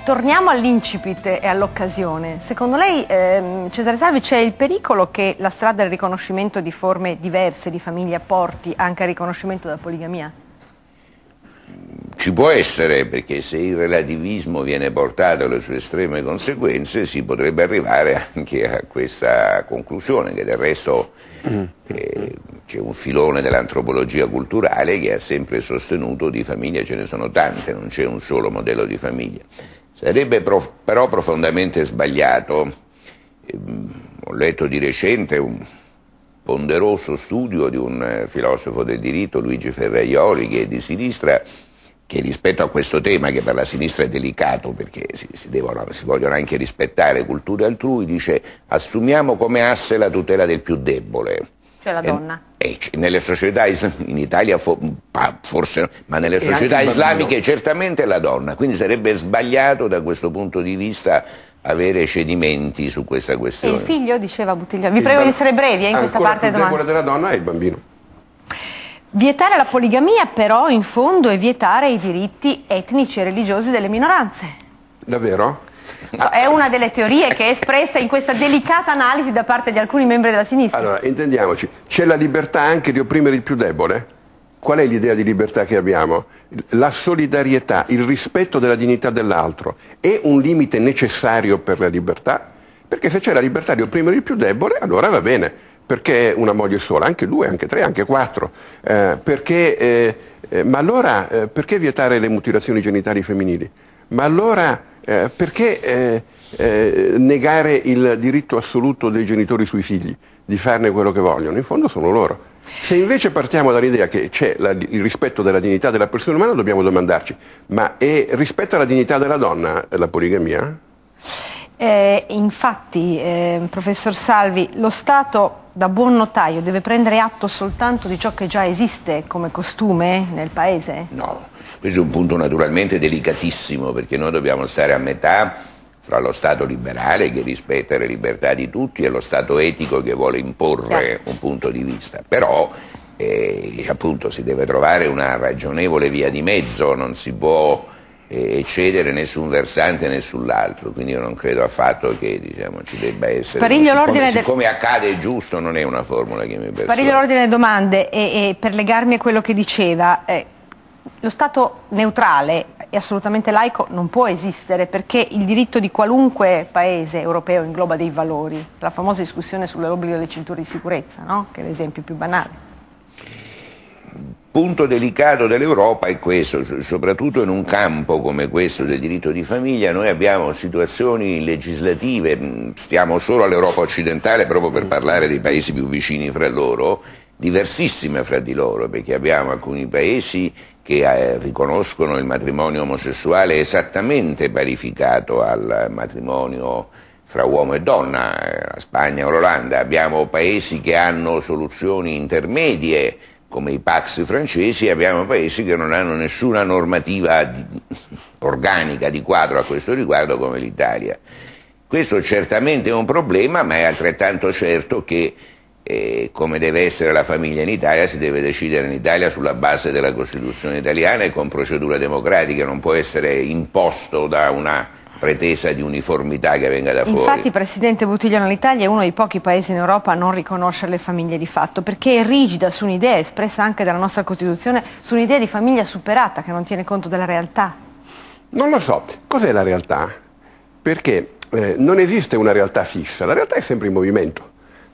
Torniamo all'incipit e all'occasione. Secondo lei, Cesare Salvi, c'è il pericolo che la strada del riconoscimento di forme diverse di famiglia porti anche al riconoscimento della poligamia? Ci può essere, perché se il relativismo viene portato alle sue estreme conseguenze si potrebbe arrivare anche a questa conclusione, che del resto c'è un filone dell'antropologia culturale che ha sempre sostenuto di famiglie ce ne sono tante, non c'è un solo modello di famiglia. Sarebbe però profondamente sbagliato. Ho letto di recente un ponderoso studio di un filosofo del diritto, Luigi Ferraioli, che è di sinistra, che rispetto a questo tema, che per la sinistra è delicato perché si vogliono anche rispettare culture altrui, dice: assumiamo come asse la tutela del più debole. Cioè la donna. Nelle società, in Italia forse no, ma nelle società islamiche certamente la donna, quindi sarebbe sbagliato da questo punto di vista avere cedimenti su questa questione. E il figlio, diceva Buttiglione, vi prego di essere brevi in questa parte della domanda. Il debole della donna è il bambino. Vietare la poligamia però in fondo è vietare i diritti etnici e religiosi delle minoranze. Davvero? È una delle teorie che è espressa in questa delicata analisi da parte di alcuni membri della sinistra. Allora, intendiamoci, c'è la libertà anche di opprimere il più debole? Qual è l'idea di libertà che abbiamo? La solidarietà, il rispetto della dignità dell'altro è un limite necessario per la libertà? Perché se c'è la libertà di opprimere il più debole, allora va bene. Perché una moglie sola? Anche due, anche tre, anche quattro. Ma allora perché vietare le mutilazioni genitali femminili? Ma allora perché negare il diritto assoluto dei genitori sui figli di farne quello che vogliono? In fondo sono loro. Se invece partiamo dall'idea che c'è il rispetto della dignità della persona umana, dobbiamo domandarci: ma rispetta la dignità della donna la poligamia? Infatti, professor Salvi, lo Stato da buon notaio deve prendere atto soltanto di ciò che già esiste come costume nel Paese? No, questo è un punto naturalmente delicatissimo, perché noi dobbiamo stare a metà fra lo Stato liberale che rispetta le libertà di tutti e lo Stato etico che vuole imporre un punto di vista. Però appunto si deve trovare una ragionevole via di mezzo, non si può cedere né su un versante né sull'altro, quindi io non credo affatto che ci debba essere, siccome accade giusto, non è una formula che mi persuade. Spariglio l'ordine delle domande e per legarmi a quello che diceva, lo Stato neutrale e assolutamente laico non può esistere, perché il diritto di qualunque paese europeo ingloba dei valori, la famosa discussione sull'obbligo delle cinture di sicurezza, no? Che è l'esempio più banale. Punto delicato dell'Europa è questo, soprattutto in un campo come questo del diritto di famiglia noi abbiamo situazioni legislative, stiamo solo all'Europa occidentale proprio per parlare dei paesi più vicini fra loro, diversissime fra di loro, perché abbiamo alcuni paesi che riconoscono il matrimonio omosessuale esattamente parificato al matrimonio fra uomo e donna, la Spagna o l'Olanda, abbiamo paesi che hanno soluzioni intermedie come i Pacs francesi, abbiamo paesi che non hanno nessuna normativa organica di quadro a questo riguardo come l'Italia. Questo certamente è un problema, ma è altrettanto certo che come deve essere la famiglia in Italia, si deve decidere in Italia sulla base della Costituzione italiana e con procedure democratiche, non può essere imposto da una pretesa di uniformità che venga da fuori. Infatti, Presidente Buttiglione, l'Italia è uno dei pochi paesi in Europa a non riconoscere le famiglie di fatto, perché è rigida su un'idea espressa anche dalla nostra Costituzione, su un'idea di famiglia superata che non tiene conto della realtà. Non lo so, cos'è la realtà? Perché non esiste una realtà fissa, la realtà è sempre in movimento.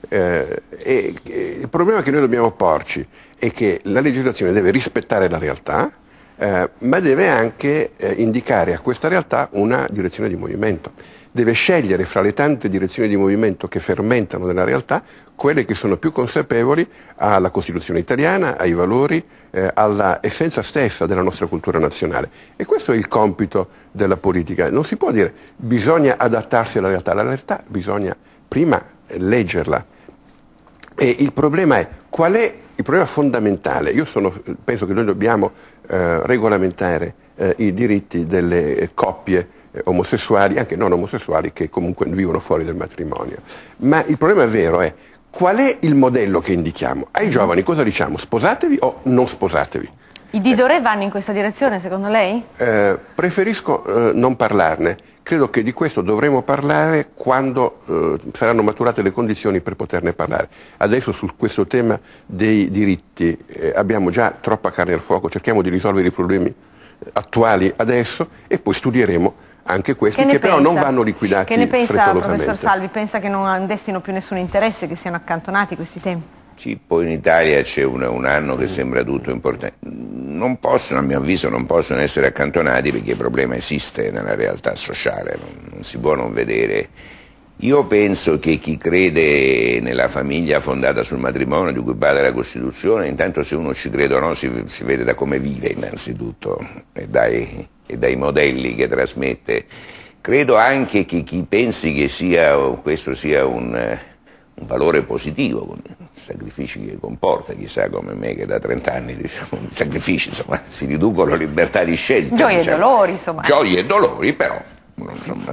Il problema che noi dobbiamo porci è che la legislazione deve rispettare la realtà, ma deve anche indicare a questa realtà una direzione di movimento. Deve scegliere fra le tante direzioni di movimento che fermentano nella realtà quelle che sono più consapevoli alla Costituzione italiana, ai valori, alla essenza stessa della nostra cultura nazionale. E questo è il compito della politica. Non si può dire bisogna adattarsi alla realtà bisogna prima leggerla. E il problema è qual è il problema fondamentale. Penso che noi dobbiamo regolamentare i diritti delle coppie omosessuali, anche non omosessuali, che comunque vivono fuori del matrimonio. Ma il problema vero è qual è il modello che indichiamo? Ai giovani cosa diciamo? Sposatevi o non sposatevi? I Didoré vanno in questa direzione, secondo lei? Preferisco non parlarne. Credo che di questo dovremo parlare quando saranno maturate le condizioni per poterne parlare. Adesso su questo tema dei diritti abbiamo già troppa carne al fuoco, cerchiamo di risolvere i problemi attuali adesso e poi studieremo anche questi che però non vanno liquidati frettolosamente. Che ne pensa, professor Salvi? Pensa che non destino più nessun interesse, che siano accantonati questi temi? Sì, poi in Italia c'è un anno che sembra tutto importante. Non possono, a mio avviso, non possono essere accantonati perché il problema esiste nella realtà sociale, non si può non vedere. Io penso che chi crede nella famiglia fondata sul matrimonio di cui parla la Costituzione, intanto se uno ci crede o no si vede da come vive innanzitutto e dai modelli che trasmette. Credo anche che chi pensi che questo sia un valore positivo, con i sacrifici che comporta, chissà come me che da 30 anni, diciamo, i sacrifici, insomma, si riducono libertà di scelta. Gioie diciamo. e dolori, insomma. Gioie e dolori, però, insomma,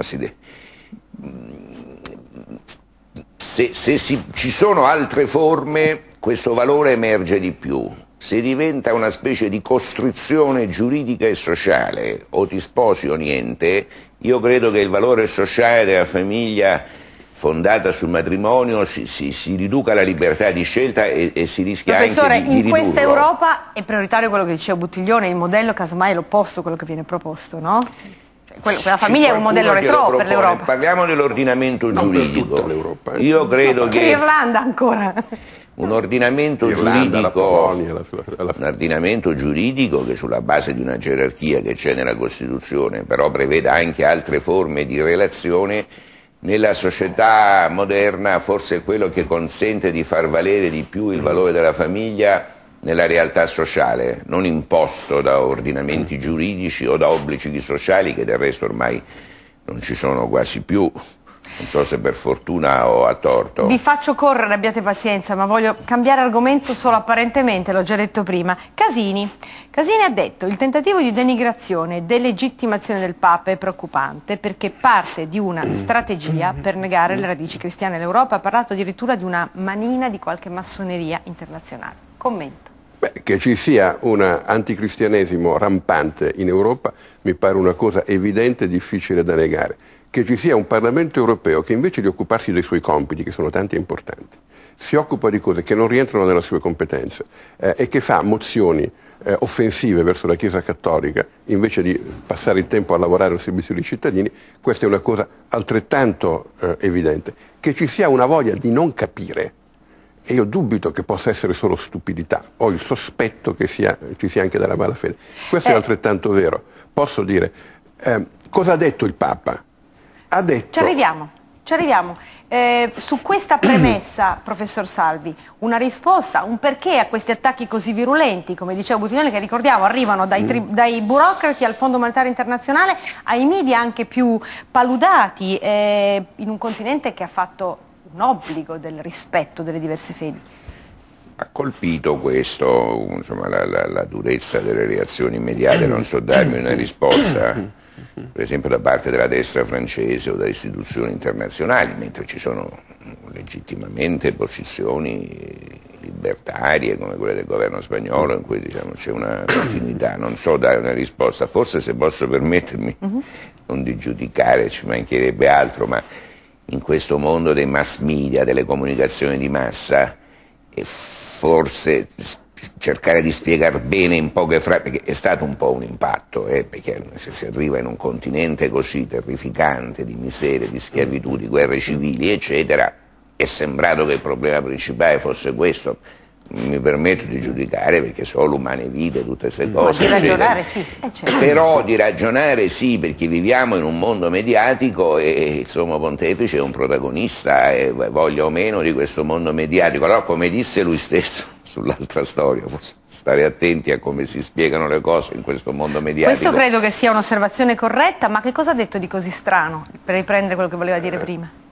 se ci sono altre forme, questo valore emerge di più. Se diventa una specie di costruzione giuridica e sociale, o ti sposi o niente, io credo che il valore sociale della famiglia fondata sul matrimonio si riduca la libertà di scelta e si rischia anche di ridurlo. Professore, in questa Europa è prioritario quello che diceva Buttiglione, il modello casomai è l'opposto a quello che viene proposto, no? Quella famiglia è un modello retro per l'Europa. Parliamo dell'ordinamento giuridico. Per tutta l'Europa. Io credo che l'Irlanda ancora. Un ordinamento giuridico, Polonia, un ordinamento giuridico che sulla base di una gerarchia che c'è nella Costituzione, però preveda anche altre forme di relazione, nella società moderna forse è quello che consente di far valere di più il valore della famiglia nella realtà sociale, non imposto da ordinamenti giuridici o da obblighi sociali che del resto ormai non ci sono quasi più. Non so se per fortuna o a torto. Vi faccio correre, abbiate pazienza, ma voglio cambiare argomento solo apparentemente, l'ho già detto prima. Casini ha detto: il tentativo di denigrazione e delegittimazione del Papa è preoccupante perché parte di una strategia per negare le radici cristiane all'Europa. Ha parlato addirittura di una manina di qualche massoneria internazionale. Commento. Che ci sia un anticristianesimo rampante in Europa mi pare una cosa evidente e difficile da negare. Che ci sia un Parlamento europeo che invece di occuparsi dei suoi compiti, che sono tanti e importanti, si occupa di cose che non rientrano nelle sue competenze e che fa mozioni offensive verso la Chiesa Cattolica invece di passare il tempo a lavorare al servizio dei cittadini, questa è una cosa altrettanto evidente. Che ci sia una voglia di non capire, e io dubito che possa essere solo stupidità, ho il sospetto che ci sia anche della malafede. Questo è altrettanto vero. Posso dire, cosa ha detto il Papa? Ha detto... Ci arriviamo. Su questa premessa, professor Salvi, una risposta, un perché a questi attacchi così virulenti, come diceva Buttiglione, che ricordiamo arrivano dai burocrati al Fondo Monetario Internazionale ai media anche più paludati, in un continente che ha fatto un obbligo del rispetto delle diverse fedi. Ha colpito questo, insomma, la durezza delle reazioni immediate, non so darmi una risposta, per esempio da parte della destra francese o da istituzioni internazionali, mentre ci sono legittimamente posizioni libertarie come quelle del governo spagnolo in cui diciamo, c'è una continuità. Non so dare una risposta, forse se posso permettermi non di giudicare, ci mancherebbe altro, ma in questo mondo dei mass media, delle comunicazioni di massa, e forse cercare di spiegare bene in poche frasi, perché è stato un po' un impatto, perché se si arriva in un continente così terrificante di miseria, di schiavitù, di guerre civili, eccetera, è sembrato che il problema principale fosse questo. Mi permetto di giudicare perché sono umane vite, tutte queste cose. Ma di ragionare sì. Certo. Però di ragionare sì, perché viviamo in un mondo mediatico e il Sommo Pontefice è un protagonista, voglia o meno, di questo mondo mediatico. Allora, come disse lui stesso sull'altra storia, stare attenti a come si spiegano le cose in questo mondo mediatico. Questo credo che sia un'osservazione corretta, ma che cosa ha detto di così strano, per riprendere quello che voleva dire prima?